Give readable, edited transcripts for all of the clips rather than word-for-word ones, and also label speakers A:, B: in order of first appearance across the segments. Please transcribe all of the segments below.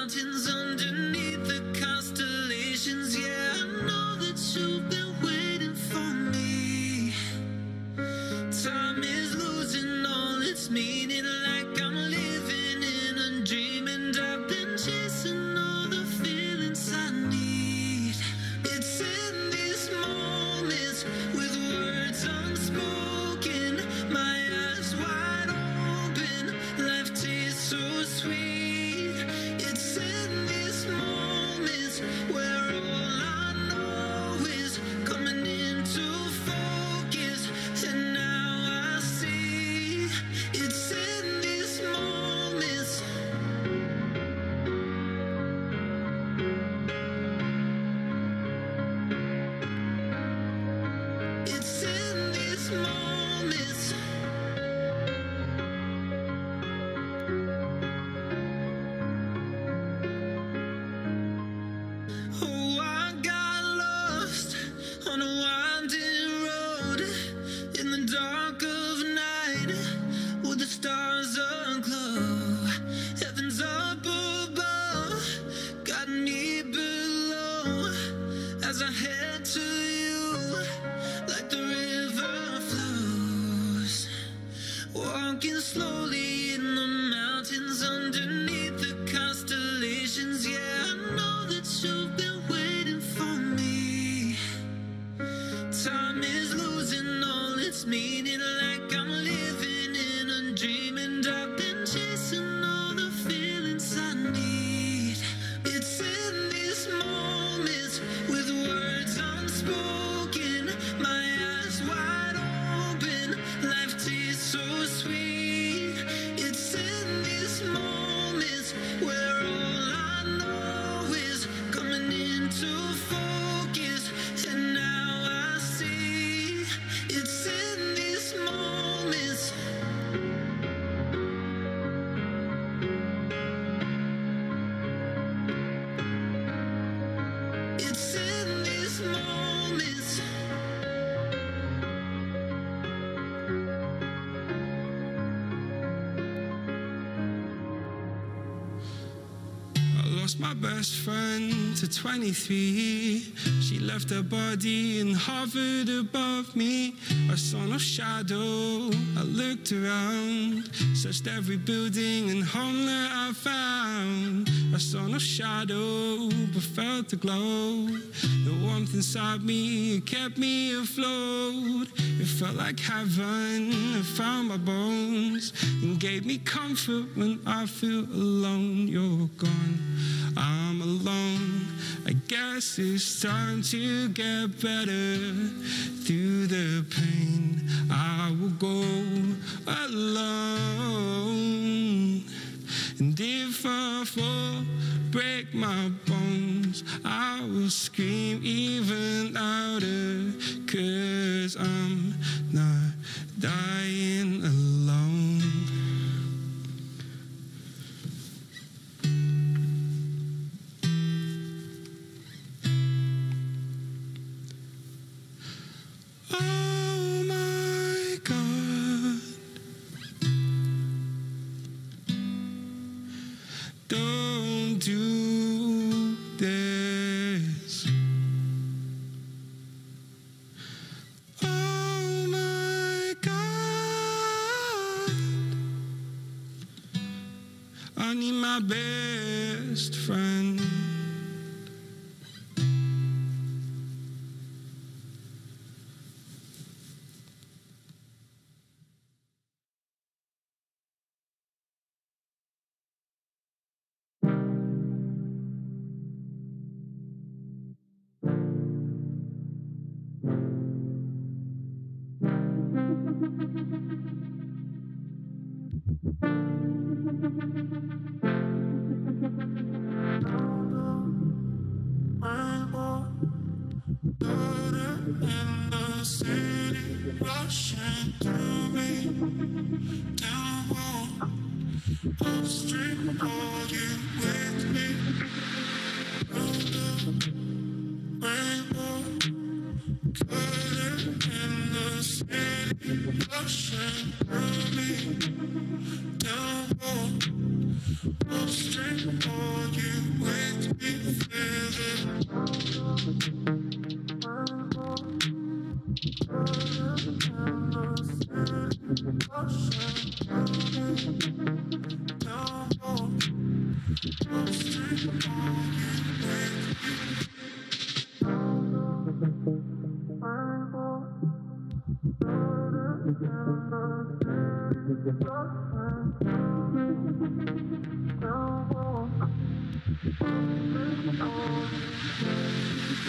A: mountains, underneath the constellations. Yeah, I know that you've been waiting for me. Time is losing all its meaning, like I'm living in a dream, and I've been chasing all the feelings I need. It's in these moments with words unspoken, my eyes wide open, life tastes so sweet. It's in these moments where all I know is coming into focus, and now I see. It's in these moments. It's in these moments. Oh, I got lost on a winding road in the dark of night with the stars aglow. Heaven's up above, got me below as I head to you like the river flows. Walking slowly in the mountains, underneath the constellations. Yeah, I know that you've been waiting for me. Time is losing all its meaning, like I'm living in a dream, and I've been chasing all the feelings I need. It's in these moments with words unspoken, my eyes wide open, life tastes so sweet. It's in these moments where all I know is coming into focus, and now I see. It's in these moments. It's in these moments. I lost my best friend to 23. She left her body and hovered above me. I saw no shadow. I looked around, searched every building and home that I found. I saw no shadow, but felt the glow. The warmth inside me kept me afloat. It felt like heaven. It found my bones and gave me comfort when I feel alone. You're gone, I'm alone. I guess it's time to get better. Through the pain, I will go alone. And if I fall, break my bones, I will scream even louder, 'cause I'm not dying alone. Oh my God, don't do this. Oh my God, I need my best friend. In the city, rushing through me, down upstream, are you with me? Rainbow, color in the city, rushing through me, down upstream, are you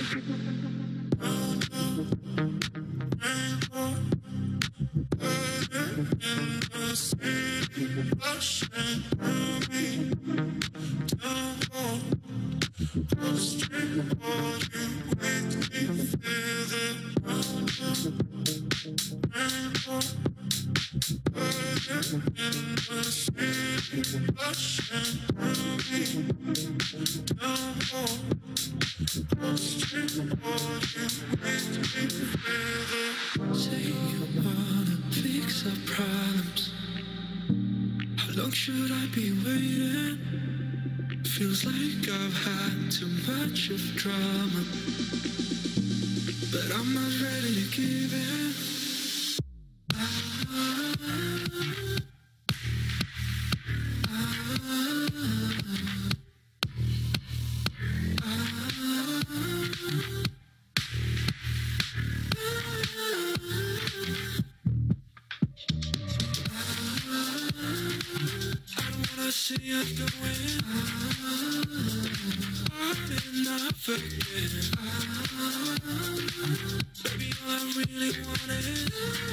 A: Say you wanna fix our problems. How long should I be waiting? Feels like I've had too much of drama, but I'm not ready to give in. See us going hard enough again. Baby, all I really want is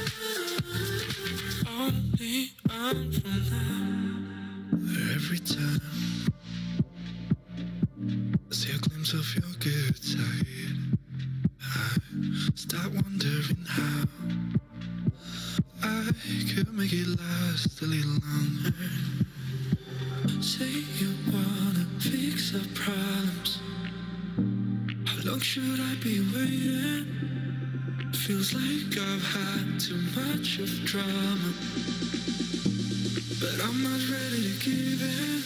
A: only on from now. Every time I see a glimpse of your good side, I start wondering how I could make it last a little longer. Say you wanna fix our problems. How long should I be waiting? Feels like I've had too much of drama, but I'm not ready to give in.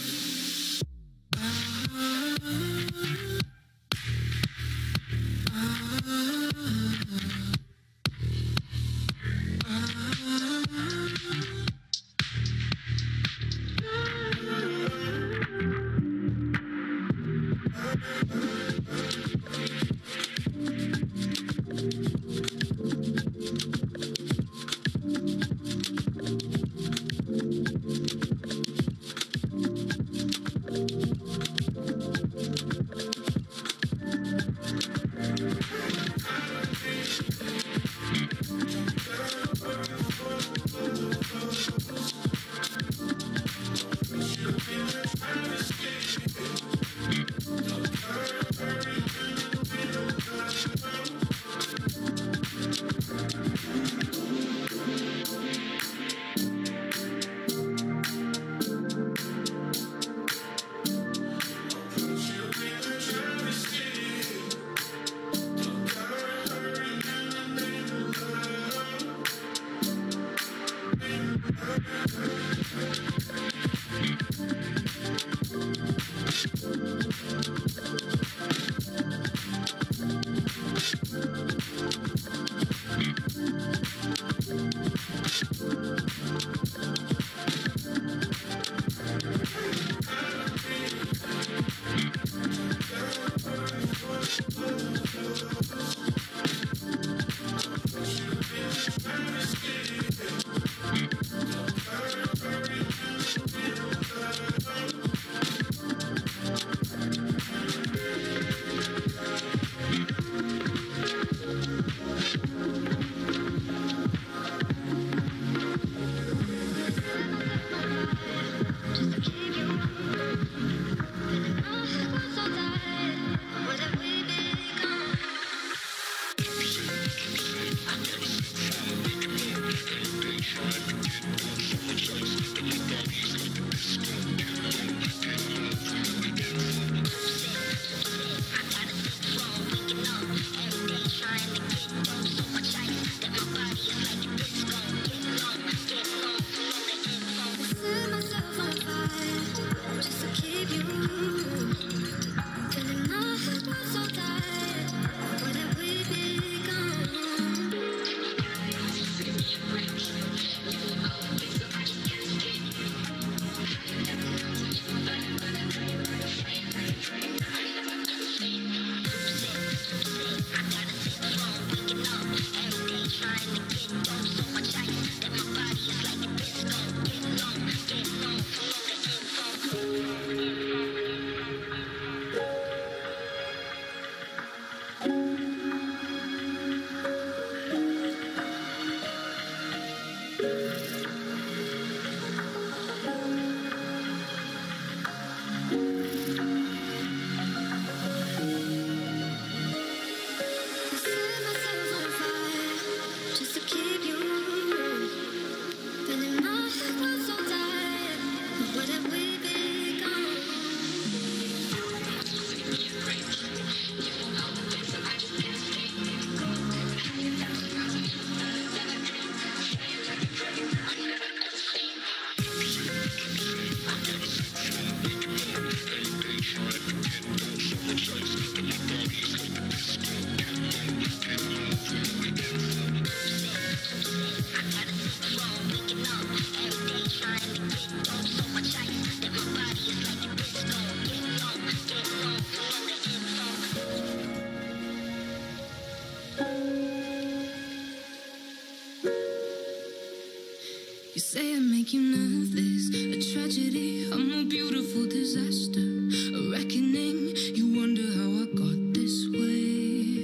A: tragedy, I'm a beautiful disaster, a reckoning. You wonder how I got this way.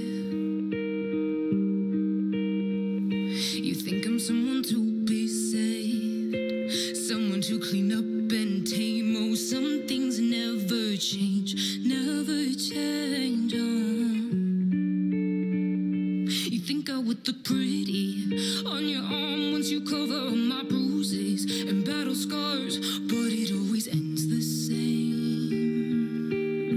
A: You think I'm someone to be saved, someone to clean up and tame. Oh, some things never change, never change. You think I would look pretty on your arm once you cover all my bruises and battle scars, but it always ends the same.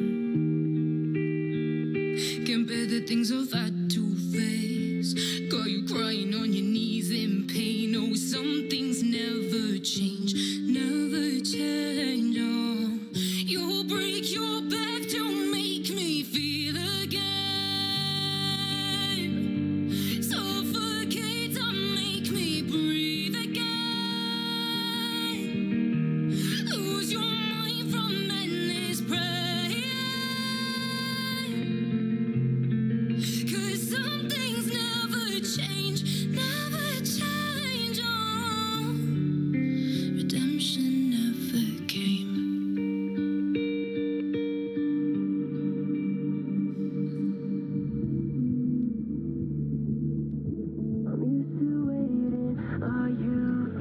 A: Can't bear the things I've had to face, got you crying on your knees in pain. Oh, some things never change, never change. Oh, you'll break your back to make me feel again, suffocate to make me breathe again, lose your mind from endless pain. 'Cause some things never change, never change. Oh, redemption never came. I'm used to waiting. Are you?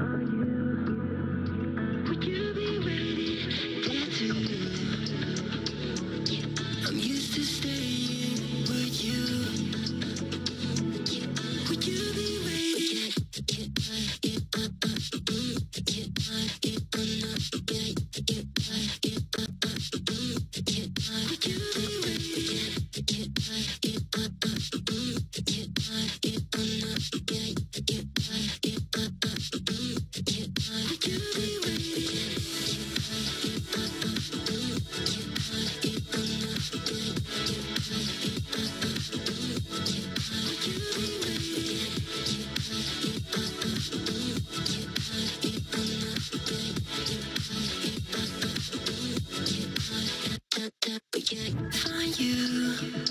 A: Would you be waiting there too? I'm used to staying. Would you? Would you be waiting? Would you be waiting? Find you.